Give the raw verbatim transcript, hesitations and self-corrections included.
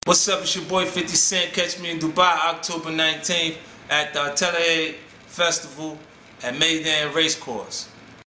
What's up, it's your boy fifty Cent. Catch me in Dubai October nineteenth at the ATELIER Festival at Meydan Racecourse.